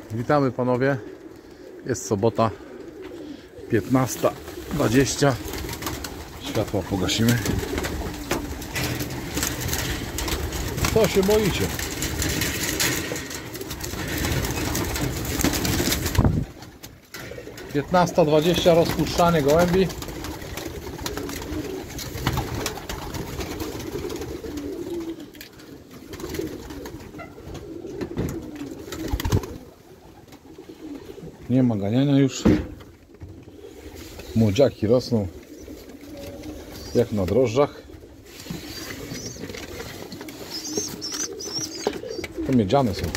Witamy panowie. Jest sobota 15:20. Światła pogasimy. Co się boicie? (15:20) rozpuszczanie gołębi. Nie ma ganiania już. Młodziaki rosną jak na drożdżach. To miedziane są.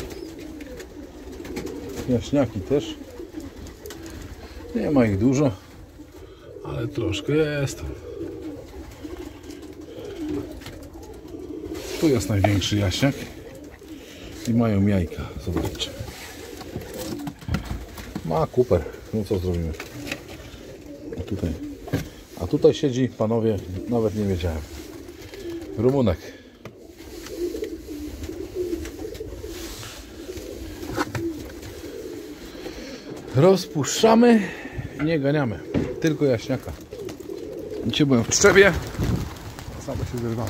Jaśniaki też. Nie ma ich dużo, ale troszkę jest. Tu jest największy jaśniak i mają jajka. Zobaczcie. Ma kuper. No co zrobimy? A tutaj siedzi, panowie, nawet nie wiedziałem, rumunek. Rozpuszczamy, nie ganiamy, tylko jaśniaka. Dzisiaj byłem w Pszczewie, same się zerwały.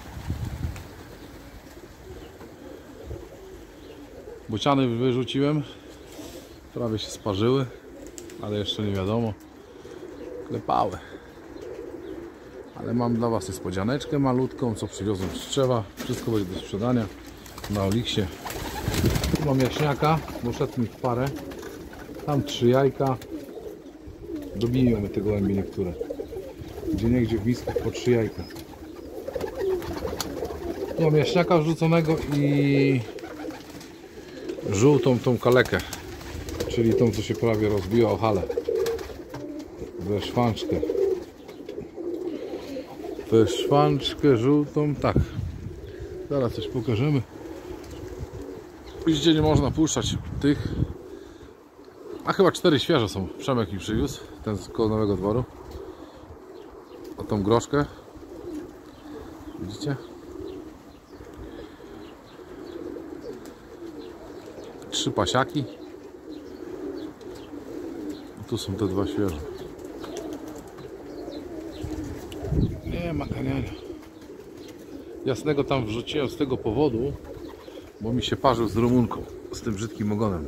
Bociany wyrzuciłem, prawie się sparzyły, ale jeszcze nie wiadomo. Klepały. Ale mam dla was niespodzianeczkę malutką, co przywiozłem z Pszczewa. Wszystko będzie do sprzedania na Oliksie. Tu mam jaśniaka, bo szedł mi w parę. Tam 3 jajka. Dobiją mi te gołębie niektóre. Gdzieniegdzie w miskach po 3 jajka. Tu mam jaśniaka wrzuconego i żółtą tą kalekę, czyli tą, co się prawie rozbiła o halę. Wyszwanczkę żółtą, tak. Zaraz coś pokażemy. Widzicie, nie można puszczać tych. A chyba 4 świeże są. Przemek mi przywiózł, ten z koło Nowego Dworu. O tą groszkę. Widzicie? 3 pasiaki. I tu są te 2 świeże. Nie ma ganiania. Jasnego tam wrzuciłem z tego powodu, bo mi się parzył z rumunką, z tym brzydkim ogonem.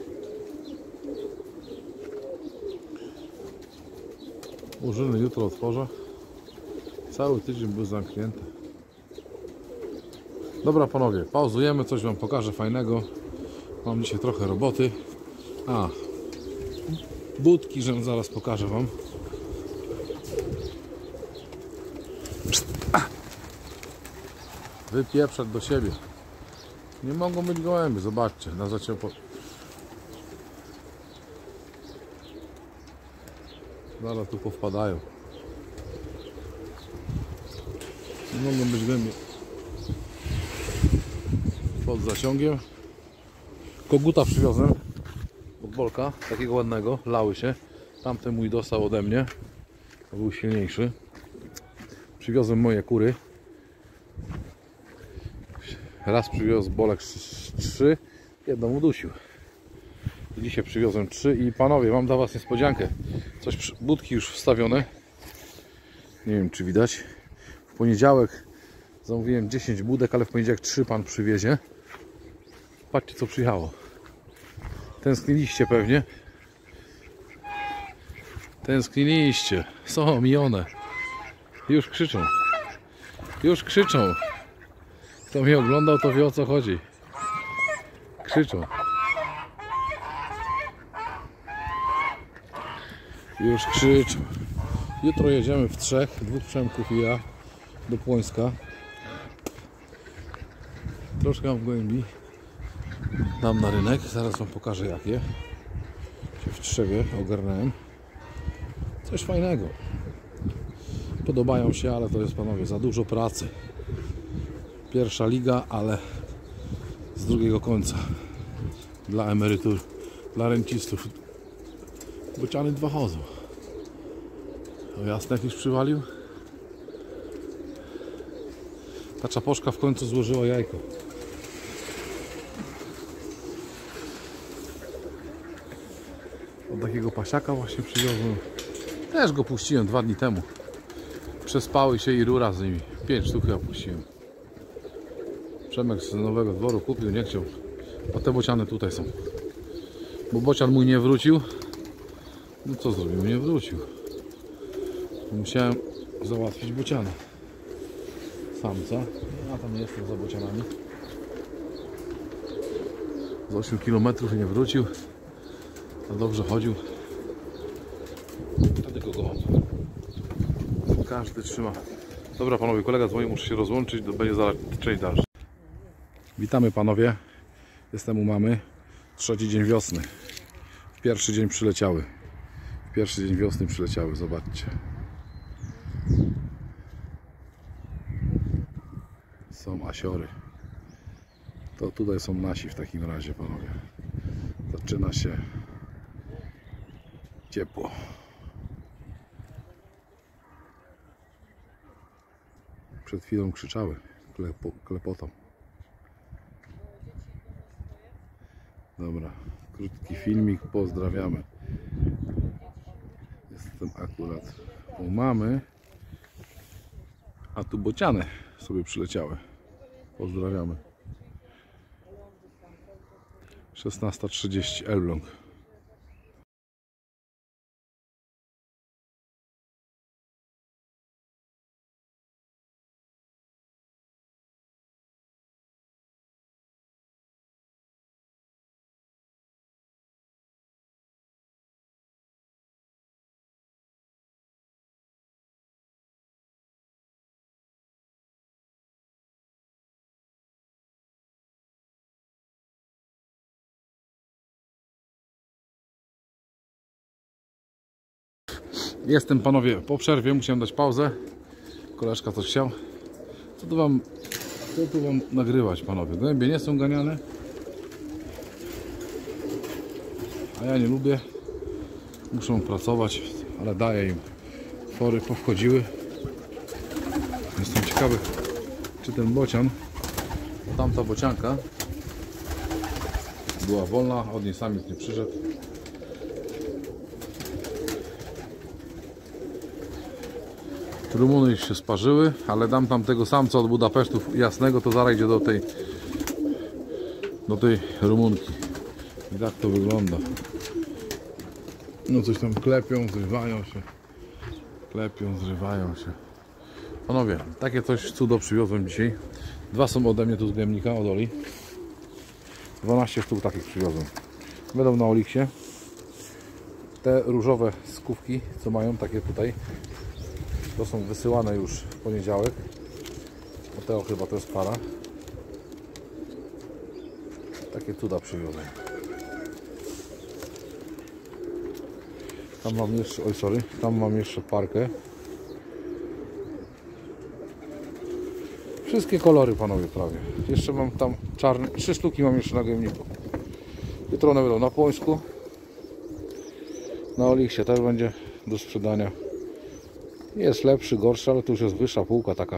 Urzyny jutro otworzę. Cały tydzień był zamknięty. Dobra panowie, pauzujemy, coś wam pokażę fajnego. Mam dzisiaj trochę roboty. Budki, że zaraz pokażę wam. Wypieprzać do siebie. Nie mogą być gołębie, zobaczcie, na zaciepło. Zaraz tu powpadają. Nie mogą być gołębie. Pod zasiągiem. Koguta przywiozłem od Bolka, takiego ładnego, lały się. Tamten mój dostał ode mnie, to był silniejszy. Przywiozłem moje kury. Raz przywiózł Bolek 3, jedną udusił. Dzisiaj przywiozłem 3 i panowie, mam dla was niespodziankę. Budki już wstawione. Nie wiem, czy widać. W poniedziałek zamówiłem 10 budek, ale w poniedziałek 3 pan przywiezie. Patrzcie, co przyjechało. Tęskniliście pewnie. Tęskniliście. Są omijone. Już krzyczą. Już krzyczą. Kto mnie oglądał, to wie, o co chodzi. Krzyczą. Już krzyczą. Jutro jedziemy w 3, 2 Przemków i ja do Płońska. Troszkę mam gołębi. Dam na rynek. Zaraz wam pokażę jakie. Się w Trzewie ogarnąłem. Coś fajnego. Podobają się, ale to jest, panowie, za dużo pracy. Pierwsza liga, ale z drugiego końca. Dla emerytur, dla rencistów. Bociany 2 chodzą. O, jasnek już przywalił. Ta czaposzka w końcu złożyła jajko. Od takiego pasiaka właśnie przywiozłem. Też go puściłem 2 dni temu. Przespały się i rura z nimi. 5 sztuk ja puściłem. Przemek z Nowego Dworu kupił, nie chciał. A te bociany tutaj są. Bo bocian mój nie wrócił. No co zrobił? Nie wrócił. Musiałem załatwić bociana. Samca. Ja tam jestem za bocianami. Z 8 km nie wrócił. A dobrze chodził. Dlatego go mam. Każdy trzyma. Dobra panowie, kolega dzwoni, muszę się rozłączyć, będzie zaraz część dalsza. Witamy panowie. Jestem u mamy. 3. dzień wiosny. W pierwszy dzień przyleciały. W pierwszy dzień wiosny przyleciały, zobaczcie. Są asiory. To tutaj są nasi w takim razie panowie. Zaczyna się ciepło. Przed chwilą krzyczały, klepotą. Dobra, krótki filmik, pozdrawiamy. Jestem akurat u mamy, a tu bociany sobie przyleciały. Pozdrawiamy. 16:30 Elbląg. Jestem panowie po przerwie, musiałem dać pauzę. Koleżka coś chciał. Co tu wam nagrywać panowie? Gołębie nie są ganiane. A ja nie lubię. Muszą pracować, ale daję im. Twory powchodziły. Jestem ciekawy, czy ten bocian, tamta bocianka była wolna, od niej samiec nie przyszedł. Rumuny już się sparzyły, ale dam tam tego samca od Budapesztu jasnego, to zaraz idzie do tej rumunki. I tak to wygląda. No coś tam klepią, zrywają się. Klepią, zrywają się. Panowie, takie coś cudo przywiozłem dzisiaj. 2 są ode mnie tu z Gębnika, od Oli. 12 sztuk takich przywiozłem. Będą na Oliksie. Te różowe skówki, co mają, takie tutaj, to są wysyłane już w poniedziałek. O tego chyba to jest para. Takie cuda przywiozłem. Tam mam jeszcze, oj sorry, tam mam jeszcze parkę. Wszystkie kolory panowie prawie. Jeszcze mam tam czarne, 3 sztuki mam jeszcze na Gębniku. Jutro one będą na Płońsku. Na Oliksie też będzie do sprzedania. Jest lepszy, gorszy, ale to już jest wyższa półka taka.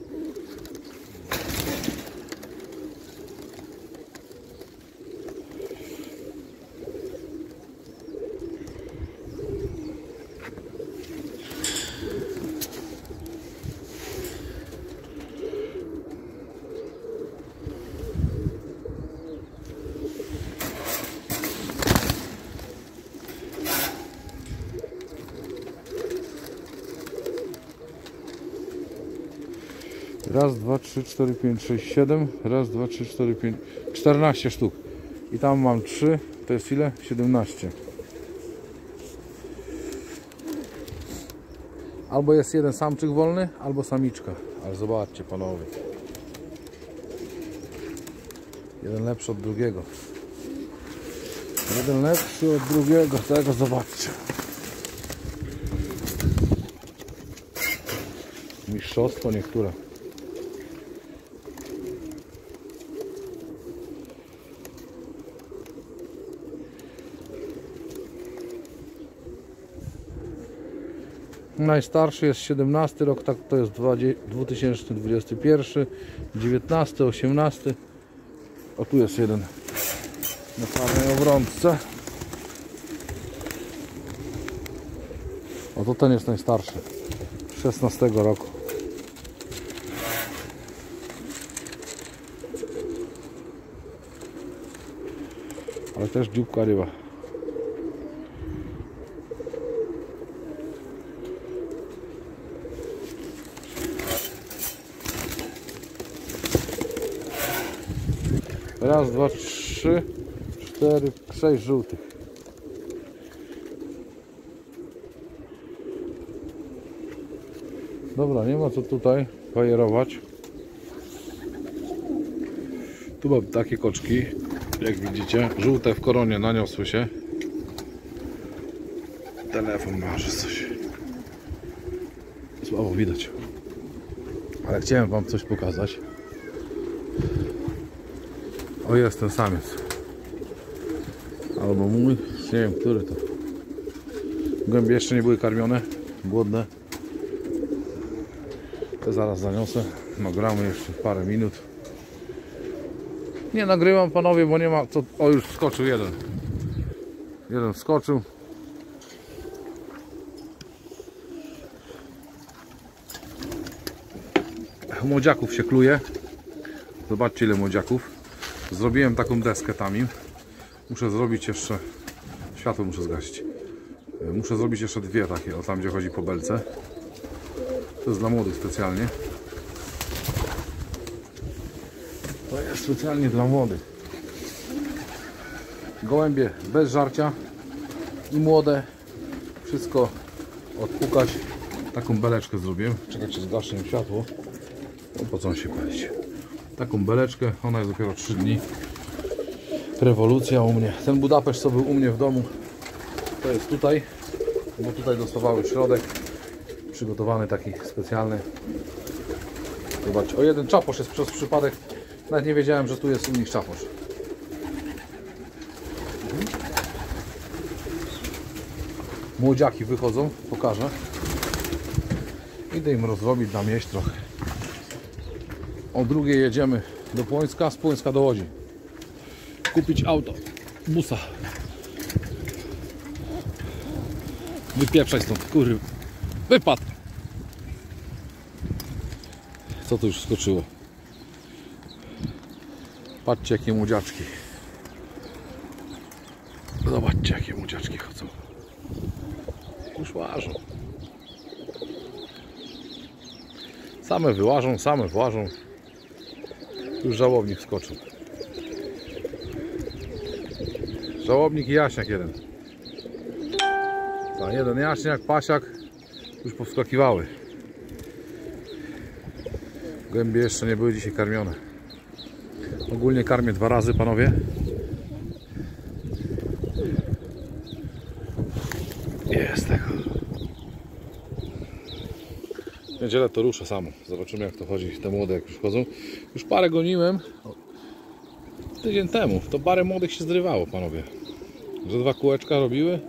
Raz, 2, 3, 4, 5, 6, 7. Raz, 2, 3, 4, 5, 14 sztuk. I tam mam 3. To jest ile? 17. Albo jest jeden samczyk wolny, albo samiczka. Ale zobaczcie panowie. Jeden lepszy od drugiego. Jeden lepszy od drugiego. Tego zobaczcie. Mistrzostwo niektóre. Najstarszy jest 17 rok, tak to jest 2021, 19, 18. O tu jest jeden na samej obrączce. Oto ten jest najstarszy. 16 roku. Ale też dzióbka ryba. Raz, dwa, trzy, cztery, 6 żółtych. Dobra, nie ma co tutaj fajerować. Tu mam takie koczki, jak widzicie, żółte w koronie naniosły się. Telefon marzy coś. Słabo widać. Ale chciałem wam coś pokazać. O, jest ten samiec. Albo mój, nie wiem który to. Gołębie jeszcze nie były karmione, głodne. To zaraz zaniosę. Nagramy jeszcze parę minut. Nie nagrywam, panowie, bo nie ma co. O, już wskoczył jeden. Jeden wskoczył. Młodziaków się kluje. Zobaczcie, ile młodziaków. Zrobiłem taką deskę tam im. Muszę zrobić jeszcze. Światło muszę zgasić. Muszę zrobić jeszcze dwie takie, o tam gdzie chodzi po belce. To jest dla młodych specjalnie. To jest specjalnie dla młodych. Gołębie bez żarcia i młode. Wszystko odpukać. Taką beleczkę zrobiłem. Czekajcie, zgaszę światło. No po co on się palić? Taką beleczkę, ona jest dopiero 3 dni. Rewolucja u mnie. Ten Budapeszt, co był u mnie w domu, to jest tutaj, bo tutaj dostawały środek przygotowany taki specjalny. Zobaczcie, o, jeden czaposz jest przez przypadek. Nawet nie wiedziałem, że tu jest u nich czaposz. Młodziaki wychodzą, pokażę. Idę im rozrobić, dam jeść trochę. O 2:00 jedziemy do Płońska, z Płońska do Łodzi. Kupić auto, busa. Wypieprzaj stąd, kurwa. Wypadł! Co tu już skoczyło? Patrzcie, jakie młodziaczki. Zobaczcie, jakie młodziaczki chodzą. Już łażą. Same wyłażą, same włażą. Już żałobnik skoczył. Żałobnik i jaśniak jeden. A jeden jaśniak, pasiak już powskakiwały. Gołębie jeszcze nie były dzisiaj karmione. Ogólnie karmię 2 razy, panowie. Jest tego. W niedzielę to ruszę samo. Zobaczymy, jak to chodzi. Te młode jak już chodzą. Już parę goniłem. Tydzień temu. To parę młodych się zrywało, panowie. Że 2 kółeczka robiły.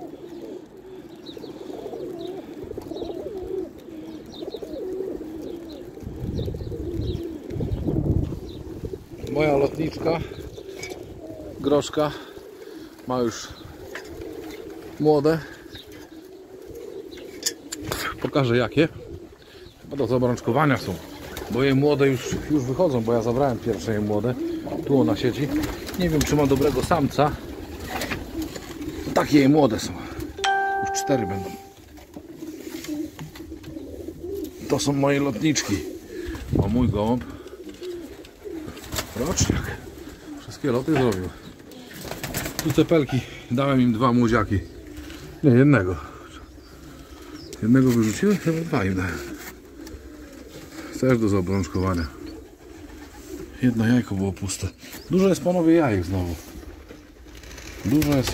Moja lotniczka Groszka ma już młode. Pokażę jakie. Bo do zabrączkowania są. Bo jej młode już wychodzą, bo ja zabrałem pierwsze jej młode. Tu ona siedzi. Nie wiem, czy ma dobrego samca. Takie jej młode są. Już 4 będą. To są moje lotniczki. O, mój gołąb. Roczniak. Wszystkie loty zrobił. Tu cepelki. Dałem im 2 młodziaki. Nie, jednego. Jednego wyrzuciłem, chyba 2 im dałem. Też do zaobrączkowania. Jedno jajko było puste. Dużo jest, panowie, jajek znowu. Dużo jest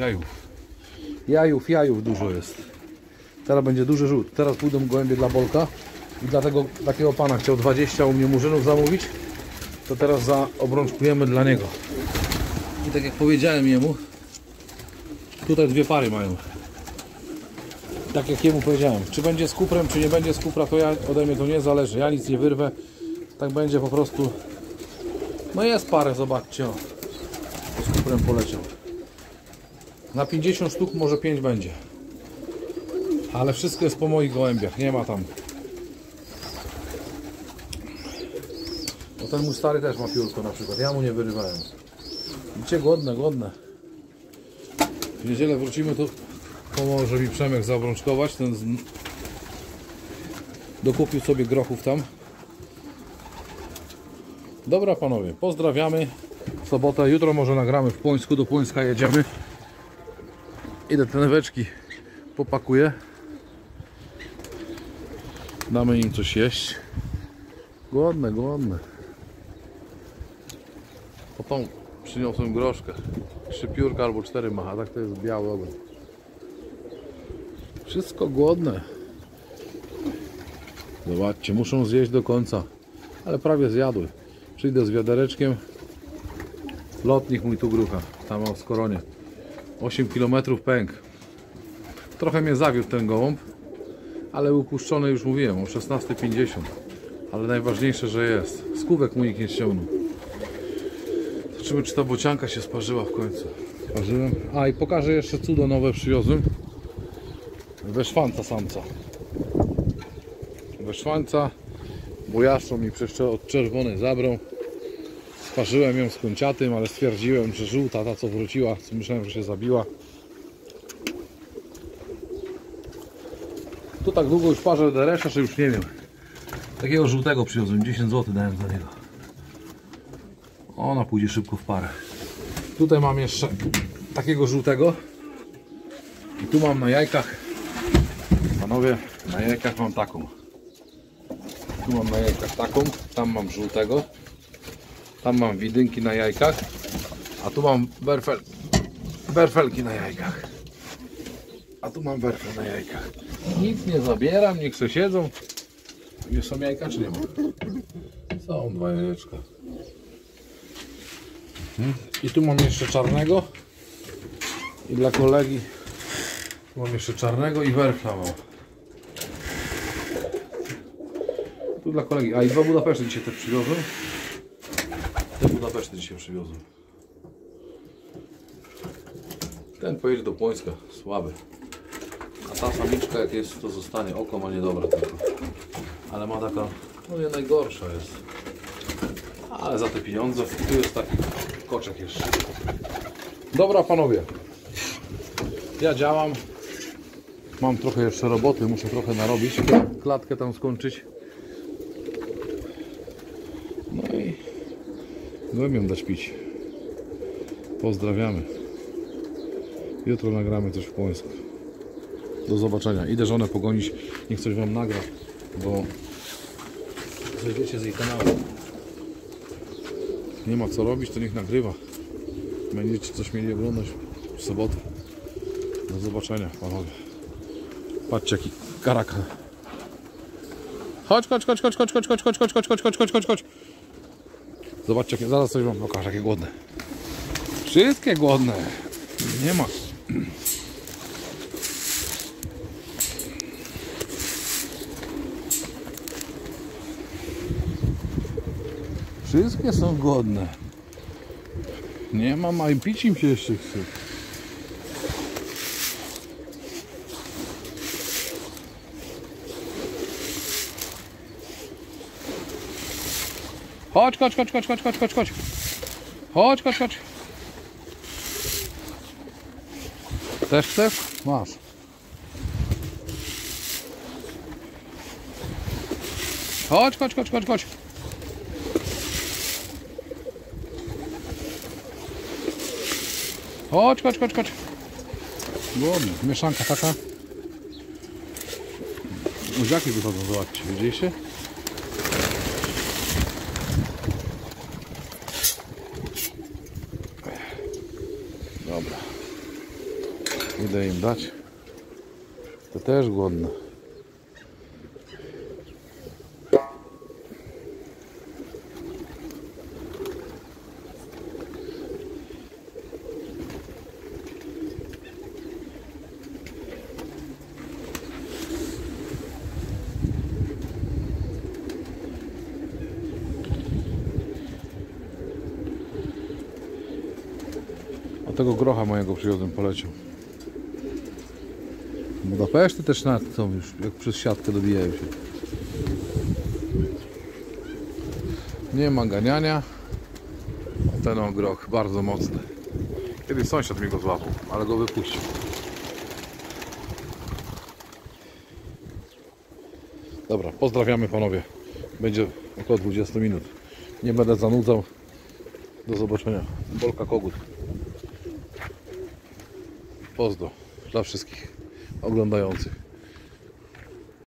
jajów dużo jest. Teraz będzie duży rzut. Teraz pójdą gołębie dla Bolka. I dlatego takiego pana chciał 20 u mnie murzynów zamówić. To teraz zaobrączkujemy dla niego. I tak jak powiedziałem jemu, tutaj 2 pary mają. Tak jak jemu powiedziałem, czy będzie z kuprem, czy nie będzie z kupra, to ode mnie to nie zależy. Ja nic nie wyrwę. Tak będzie po prostu. No jest parę, zobaczcie. O. Z kuprem poleciał. Na 50 sztuk może 5 będzie. Ale wszystko jest po moich gołębiach, nie ma tam. No ten mój stary też ma piórko na przykład, ja mu nie wyrywałem. Widzicie, głodne, głodne. W niedzielę wrócimy, to pomoże mi Przemek zaobrączkować. Ten dokupił sobie grochów tam. Dobra panowie, pozdrawiamy. W sobotę, jutro może nagramy w Płońsku, do Płońska jedziemy. Idę te neweczki popakuję. Damy im coś jeść. Głodne, głodne. Potem przyniosłem groszkę. 3 piórka albo 4 ma, a tak to jest biały ogon. Wszystko głodne. Zobaczcie, muszą zjeść do końca. Ale prawie zjadły. Przyjdę z wiadereczkiem. Lotnik mój tu grucha. Tam mam w Skoronie. 8 km pęk. Trochę mnie zawiódł ten gołąb. Ale upuszczony, już mówiłem, o 16:50. Ale najważniejsze, że jest. Skówek mu nikt nie ściągnął. Zobaczymy, czy ta bocianka się sparzyła w końcu. Sparzyłem. A i pokażę jeszcze cudo nowe przywiozłem. Weszwanca samca. Weszwanca. Bo jaszczur mi od czerwony zabrał. Sparzyłem ją z kończatym, ale stwierdziłem, że żółta, ta co wróciła, co myślałem, że się zabiła. Tu tak długo już parzę deresza, że już nie wiem. Takiego żółtego przywiozłem, 10 zł dałem za niego. Ona pójdzie szybko w parę. Tutaj mam jeszcze takiego żółtego. I tu mam na jajkach, panowie, na jajkach mam taką. Tu mam na jajkach taką, tam mam żółtego. Tam mam widynki na jajkach. A tu mam berfelki na jajkach. A tu mam werfel na jajkach. Nic nie zabieram, niech se siedzą. Gdzie są jajka, czy nie ma? Są 2 jajeczka. I tu mam jeszcze czarnego. I dla kolegi mam jeszcze czarnego i werfla mam. Tu dla kolegi. A i 2 Budapeszty dzisiaj też przywiozłem. Te Budapeszty dzisiaj przywiozłem. Ten pojedzie do Płońska. Słaby. A ta samiczka jak jest, to zostanie. Oko ma niedobre tylko. Ale ma taka, no nie najgorsza jest. Ale za te pieniądze. Tu jest taki koczek jeszcze. Dobra panowie. Ja działam. Mam trochę jeszcze roboty, muszę trochę narobić. Klatkę tam skończyć. No i gołębiom dać pić. Pozdrawiamy. Jutro nagramy coś w Płońsku. Do zobaczenia. Idę żonę pogonić. Niech coś wam nagra, bo zejdziecie z jej kanału. Nie ma co robić, to niech nagrywa. Będziecie coś mieli oglądać w sobotę. Do zobaczenia panowie. Patrzcie jaki karaka. Chodź, chodź, chodź, chodź, chodź, chodź, chodź, chodź, chodź, chodź, chodź, chodź, chodź, chodź, chodź. Zobaczcie, jakie, zaraz coś wam pokażę, jakie głodne. Wszystkie głodne. Nie ma. Wszystkie są głodne. Nie ma, a pić im się jeszcze chce. Chodź, chodź, chodź, chodź, chodź, chodź, chodź, chodź. Chodź, chodź, chodź. Też chcesz? Masz. Chodź, chodź, chodź, chodź, chodź. Chodź, chodź, chodź, chodź. Głodny. Mieszanka taka. Uziaki wychodzą, zobaczcie, widzieliście? Dobra. Idę im dać. To też głodne. A tego grocha mojego przywiozłem, poleciał. Budapeszty też na to już jak przez siatkę dobijają się. Nie ma ganiania. A ten ogroch bardzo mocny. Kiedyś sąsiad mi go złapał, ale go wypuścił. Dobra, pozdrawiamy panowie. Będzie około 20 minut. Nie będę zanudzał. Do zobaczenia. Bolka Kogut. Pozdro dla wszystkich oglądających.